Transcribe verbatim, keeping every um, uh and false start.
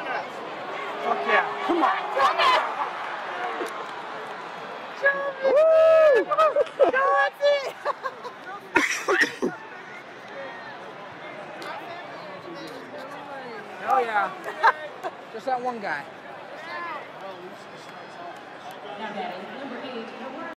Fuck yeah. Come on. Woo! That's it. Hell yeah. Just that one guy.